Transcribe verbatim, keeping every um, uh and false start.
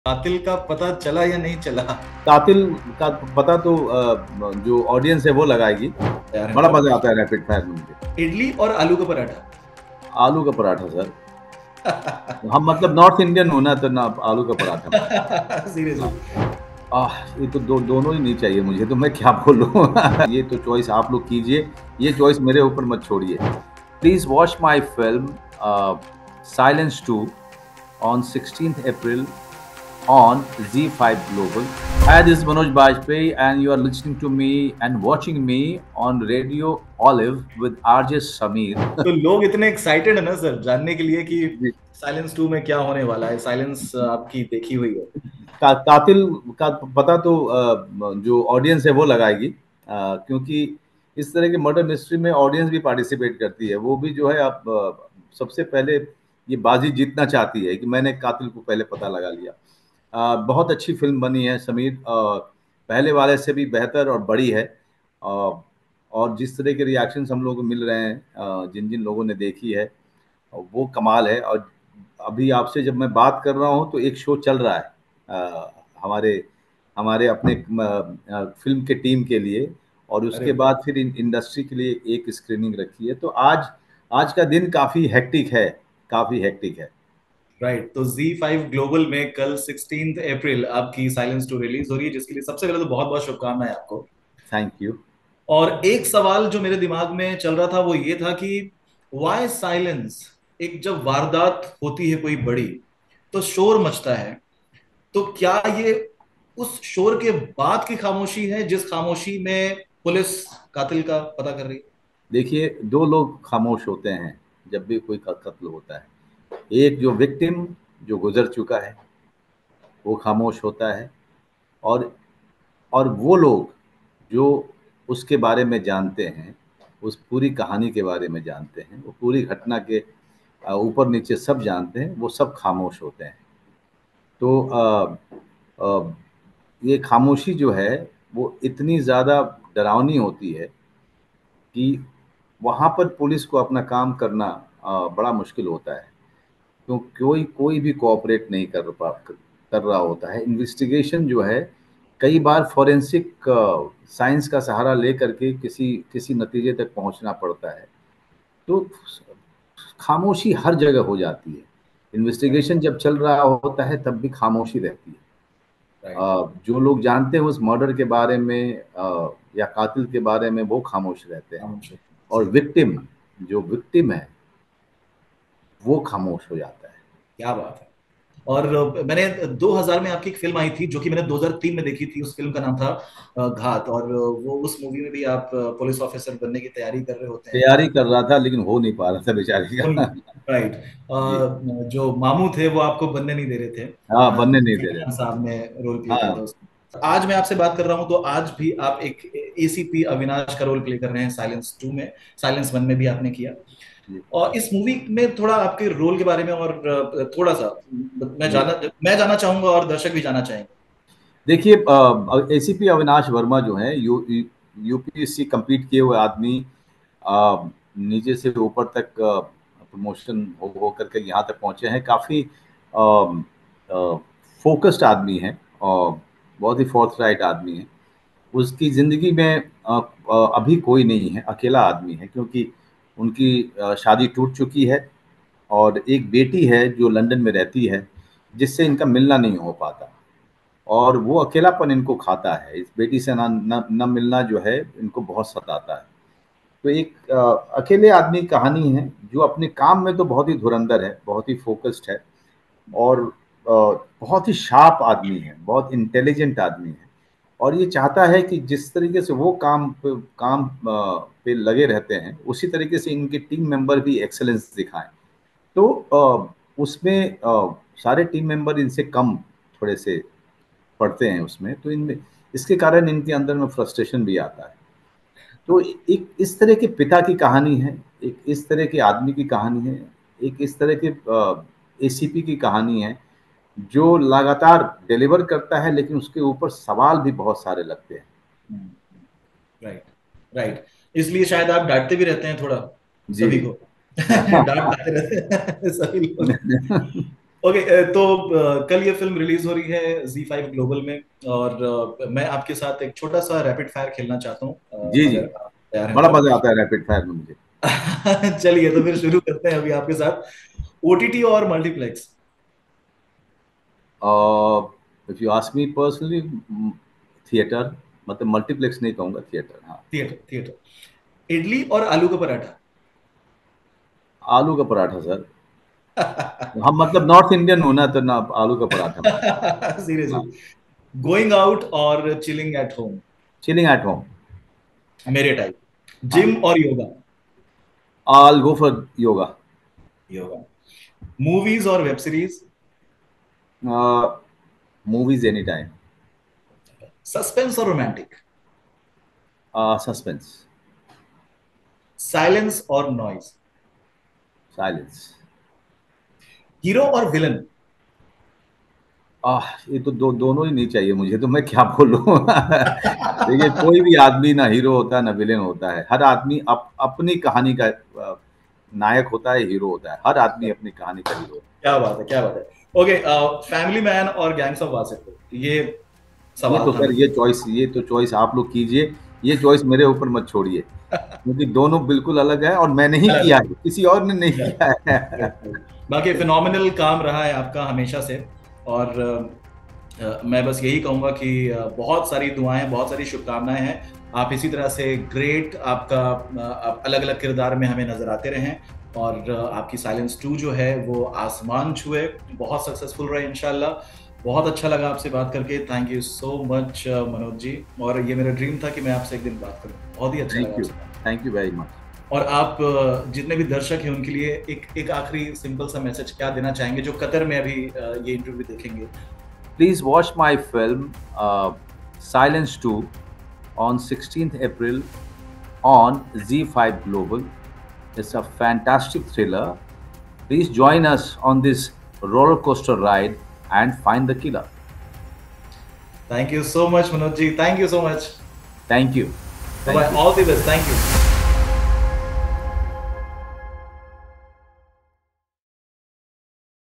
कातिल का पता चला या नहीं चला? कातिल का पता तो अ, जो ऑडियंस है वो लगाएगी। यार बड़ा मतलब मजा आता है रैपिड फायर में मुझे। इडली और आलू का पराठा। आलू का पराठा सर। हम मतलब नॉर्थ इंडियन हो ना, तो ना आलू का पराठा मतलब। सीरियसली। आह, ये तो दो दोनों ही नहीं चाहिए मुझे, तो मैं क्या बोलूं। ये तो चॉइस आप लोग कीजिए, ये चॉइस मेरे ऊपर मत छोड़िए। Please watch my film Silence two on sixteenth April on Z five Global. Hi, this is Manoj Bajpayee, and you are listening to me and watching me on Radio Olive with R J Sameer. तो लोग इतने excited है ना sir जानने के लिए कि जी, silence two में क्या होने वाला है। साइलेंस आपकी देखी हुई है। का, कातिल का पता तो अ, जो ऑडियंस है वो लगाएगी, अ, क्योंकि इस तरह के मर्डर मिस्ट्री में ऑडियंस भी पार्टिसिपेट करती है। वो भी जो है आप अ, सबसे पहले ये बाजी जीतना चाहती है कि मैंने कातिल को पहले पता लगा लिया। अ, बहुत अच्छी फिल्म बनी है समीर, अ, पहले वाले से भी बेहतर और बड़ी है। अ, और जिस तरह के रिएक्शंस हम लोगों को मिल रहे हैं, अ, जिन जिन लोगों ने देखी है, वो कमाल है। और अभी आपसे जब मैं बात कर रहा हूँ तो एक शो चल रहा है अ, हमारे हमारे अपने अ, फिल्म के टीम के लिए, और अरे उसके बाद फिर इन, इंडस्ट्री के लिए एक स्क्रीनिंग रखी है। तो आज आज का दिन काफी हेक्टिक है, काफी हेक्टिक है। राइट। तो जी फाइव ग्लोबल में कल सिक्सटीन्थ अप्रैल आपकी साइलेंस टू रिलीज हो रही है, जिसके लिए सबसे पहले तो बहुत बहुत शुभकामनाएं आपको। Thank you. और एक सवाल जो मेरे दिमाग में चल रहा था वो ये था कि वाई साइलेंस। एक जब वारदात होती है कोई बड़ी तो शोर मचता है। तो क्या ये उस शोर के बाद की खामोशी है जिस खामोशी में पुलिस कातिल का पता कर रही है? देखिए, दो लोग खामोश होते हैं जब भी कोई क- कत्ल होता है। एक जो विक्टिम, जो गुजर चुका है, वो खामोश होता है। और और वो लोग जो उसके बारे में जानते हैं, उस पूरी कहानी के बारे में जानते हैं, वो पूरी घटना के अ, ऊपर नीचे सब जानते हैं, वो सब खामोश होते हैं। तो अ, अ, ये खामोशी जो है वो इतनी ज़्यादा डरावनी होती है कि वहाँ पर पुलिस को अपना काम करना अ, बड़ा मुश्किल होता है। तो कोई कोई भी कोऑपरेट नहीं कर पा कर रहा होता है। इन्वेस्टिगेशन जो है कई बार फॉरेंसिक साइंस का सहारा लेकर के किसी किसी नतीजे तक पहुंचना पड़ता है। तो खामोशी हर जगह हो जाती है। इन्वेस्टिगेशन जब चल रहा होता है तब भी खामोशी रहती है। राइट। अ, जो लोग जानते हैं उस मर्डर के बारे में, अ, या कातिल के बारे में, वो खामोश रहते हैं। खामोशी। और सही। विक्टिम, जो विक्टिम है, वो खामोश हो जाता है। क्या बात है। और अ, मैंने दो हज़ार में आपकी एक फिल्म आई थी जो कि मैंने दो हज़ार तीन में देखी थी। उस फिल्म का नाम था अ, घात। और अ, वो उस मूवी में भी आप अ, पुलिस ऑफिसर बनने की तैयारी कर रहे होते हैं। तैयारी कर रहा था लेकिन हो नहीं पा रहा था बेचारे का। राइट। जी। जो मामू थे वो आपको बनने नहीं दे रहे थे। हाँ, अ, बनने नहीं दे जैकी रहे खान थे। साहब ने रोल प्ले किया था हाँ। उसमें। आज मैं आपसे बात कर रहा हूं तो आज भी आप एक एसीपी अविनाश का रोल प्ले कर रहे हैं साइलेंस टू में। साइलेंस वन में भी आपने किया। जी। और इस मूवी में थोड़ा आपके रोल के बारे में और अ, थोड़ा सा मैं जी। जाना मैं जाना चाहूंगा और दर्शक भी जाना चाहेंगे। देखिए, एसीपी अविनाश वर्मा जो है, यू यूपीएससी कंप्लीट किए हुए आदमी, अ, नीचे से ऊपर तक प्रमोशन हो, हो करके यहाँ तक पहुँचे हैं। काफ़ी फोकस्ड आदमी हैं और बहुत ही फोर्थ राइट आदमी हैं। उसकी ज़िंदगी में अ, अ, अभी कोई नहीं है, अकेला आदमी है, क्योंकि उनकी अ, शादी टूट चुकी है और एक बेटी है जो लंदन में रहती है, जिससे इनका मिलना नहीं हो पाता। और वो अकेलापन इनको खाता है, इस बेटी से ना न, न मिलना जो है इनको बहुत सताता है। तो एक अ, अकेले आदमी की कहानी है, जो अपने काम में तो बहुत ही धुरंधर है, बहुत ही फोकस्ड है, और अ, बहुत ही शार्प आदमी है, बहुत इंटेलिजेंट आदमी है। और ये चाहता है कि जिस तरीके से वो काम पे काम अ, पे लगे रहते हैं, उसी तरीके से इनके टीम मेंबर भी एक्सेलेंस दिखाएं। तो अ, उसमें अ, सारे टीम मेंबर इनसे कम थोड़े से पढ़ते हैं उसमें, तो इनमें इसके कारण इनके अंदर में फ्रस्ट्रेशन भी आता है। तो एक इस तरह के पिता की कहानी है, एक इस तरह के आदमी की कहानी है, एक इस तरह के एसीपी की कहानी है, जो लगातार डिलीवर करता है, लेकिन उसके ऊपर सवाल भी बहुत सारे लगते हैं। राइट। राइट। इसलिए शायद आप डांटते भी रहते हैं थोड़ा जी। सभी को। डांट खाते रहते हैं सभी लोग। ओके, तो अ, कल ये फिल्म रिलीज हो रही है ज़ी फाइव ग्लोबल में, और अ, मैं आपके साथ एक छोटा सा रैपिड फायर खेलना चाहता हूँ, अ, जी जी, अगर आप तैयार हैं बड़ा तो। मजा आता है रैपिड फायर में मुझे। चलिए, तो फिर शुरू करते हैं अभी आपके साथ। ओटीटी और multiplex? If you ask me personally, theatre, मतलब मल्टीप्लेक्स नहीं कहूंगा, थिएटर हाँ। Theatre, theatre. इडली और आलू का पराठा? आलू का पराठा सर। हम मतलब नॉर्थ इंडियन होना तो ना, आलू का पराठा। सीरियसली। हाँ। गोइंग आउट और chilling at home? Chilling at home. मेरे टाइप। हाँ। जिम और yoga? I go for yoga. Yoga. Movies और web series? Movies any time. Suspense और रोमांटिक? सस्पेंस। साइलेंस और नॉइज? साइलेंस। हीरो और विलन? आह, ये तो दो दोनों ही नहीं चाहिए मुझे, तो मैं क्या बोलूं। देखिए, कोई भी आदमी ना हीरो होता है ना विलेन होता है। हर आदमी अप, अपनी कहानी का अ, नायक होता है, हीरो होता है। हर आदमी अपनी कहानी का हीरो। क्या बात है, क्या बात है। ओके, फैमिली मैन और गैंग्स ऑफ वासेपुर, ये ये सवाल तो था सर, ये मेरा। चॉइस ये तो चॉइस आप लोग कीजिए। ये चॉइस मेरे ऊपर मत छोड़िए, क्योंकि दोनों बिल्कुल अलग है, और मैंने ही अलग किया है। है, किसी और ने नहीं Right, किया है। right, right. बाकी फिनोमिनल काम रहा है आपका हमेशा से। और अ, अ, मैं बस यही कहूंगा कि अ, बहुत सारी दुआएं, बहुत सारी शुभकामनाएं हैं। आप इसी तरह से ग्रेट, आपका आप अलग अलग किरदार में हमें नजर आते रहें। और अ, आपकी साइलेंस टू जो है वो आसमान छुए, बहुत सक्सेसफुल रहे इंशाल्लाह। बहुत अच्छा लगा आपसे बात करके। Thank you so much Manoj ji. और ये मेरा ड्रीम था कि मैं आपसे एक दिन बात करूं। बहुत ही अच्छा लगा थैंक यू। आपसे बात। Thank you very much. और आप अ, जितने भी दर्शक हैं उनके लिए एक एक आखिरी सिंपल सा मैसेज क्या देना चाहेंगे, जो कतर में अभी अ, ये इंटरव्यू देखेंगे? Please watch my film uh, Silence two on sixteenth April on Z five Global. It's a fantastic thriller. Please join us on this roller coaster ride and find the killer. Thank you so much Manoj ji, thank you so much. Thank you. Bye, Thank you. All the best, thank you.